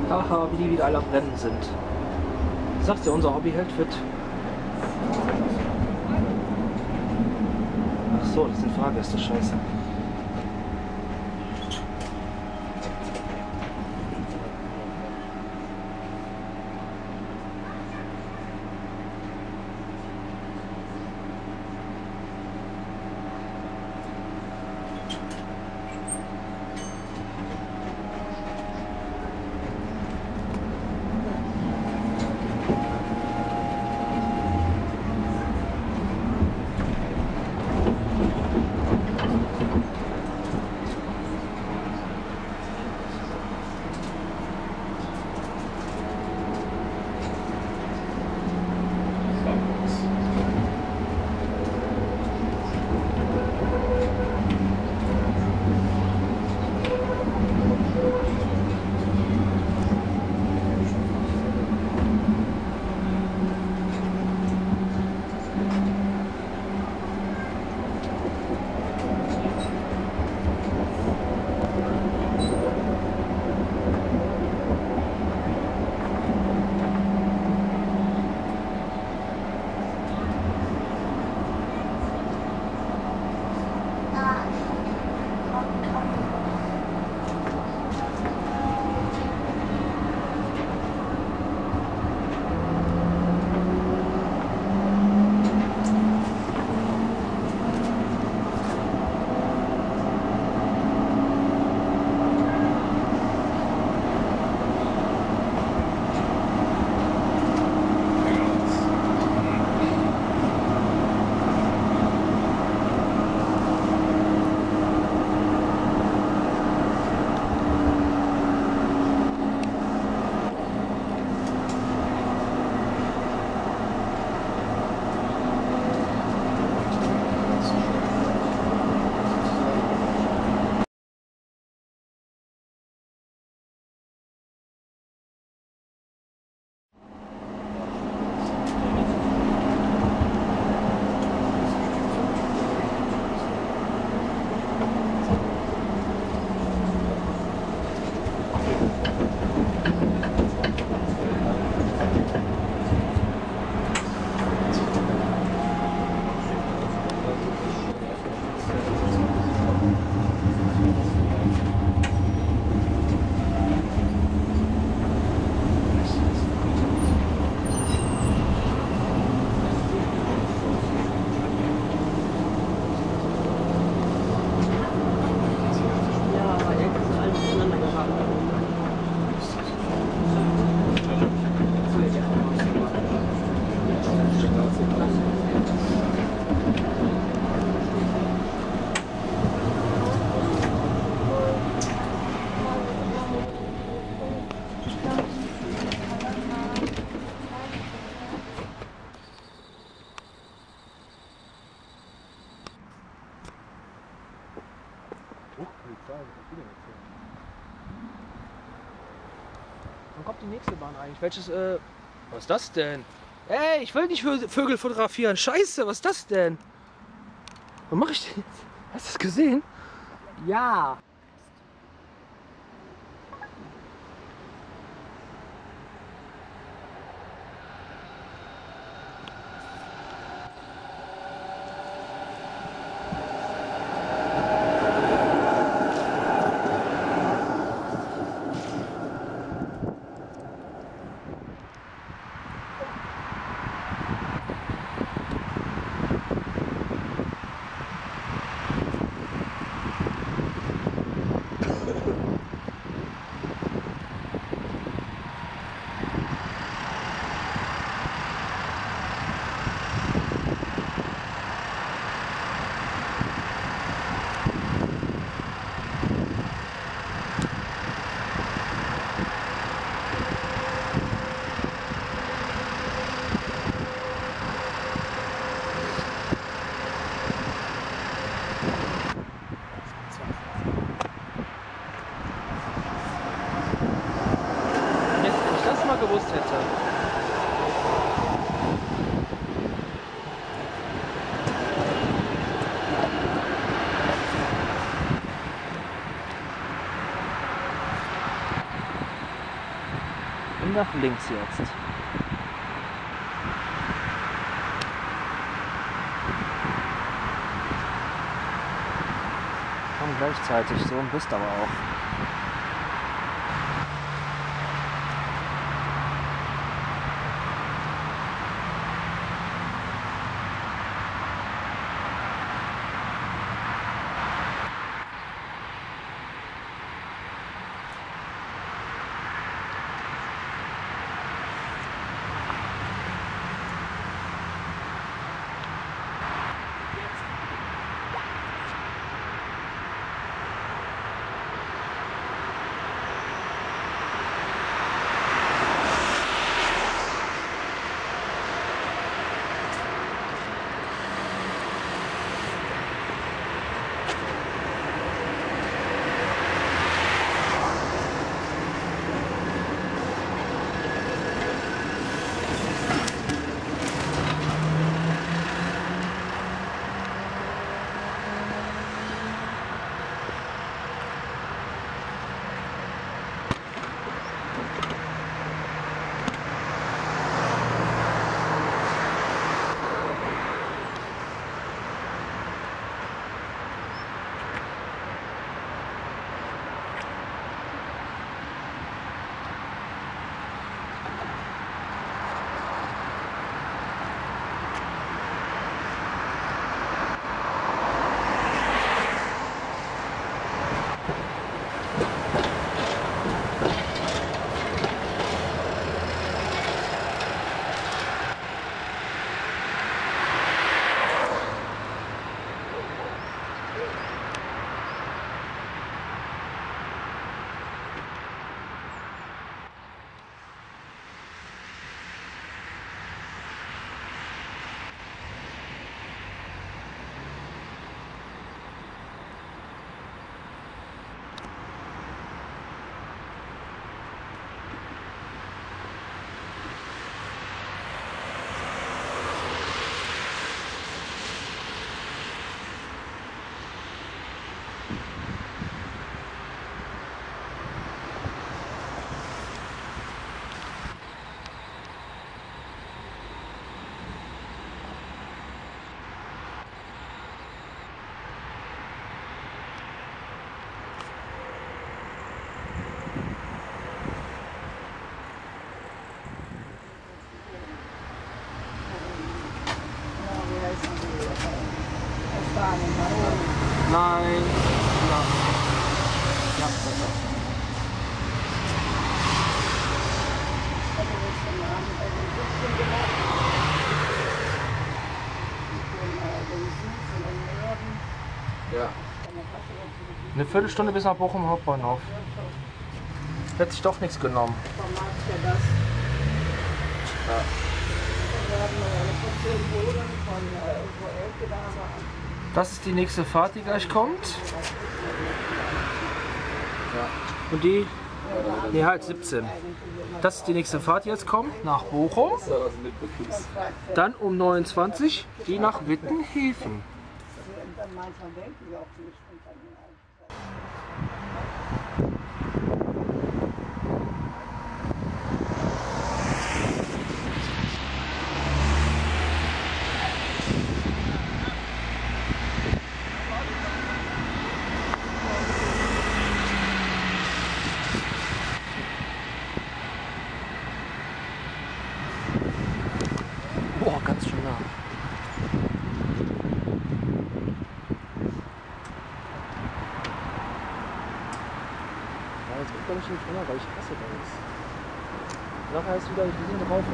Haha, wie die wieder alle am Rennen sind. Sagst du, unser Hobbyheld wird... Ach so, das sind Fahrgäste, scheiße. Wann kommt die nächste Bahn eigentlich? Welches, was ist das denn? Ey, ich will nicht Vögel fotografieren. Scheiße, was ist das denn? Was mache ich denn jetzt? Hast du das gesehen? Ja. nach links jetzt. Komm gleichzeitig, so ein bist aber auch. Nein. Ja. Ja, besser. Ja. Eine Viertelstunde bis nach Bochum Hauptbahnhof. Hätte sich doch nichts genommen. Ja. Das ist die nächste Fahrt, die gleich kommt. Ja. Und die? Ne, halt 17. Das ist die nächste Fahrt, die jetzt kommt, nach Bochum. Dann um 29 die nach Wittenhäfen. Boah, ganz schön nah. Ja, jetzt guckt er mich nicht runter, weil ich hasse das. Nachher heißt es wieder, die sind drauf.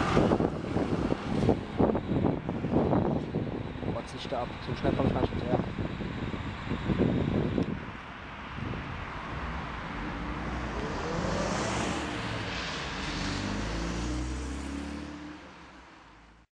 Ab. So schnell komme ich gar nicht hinterher.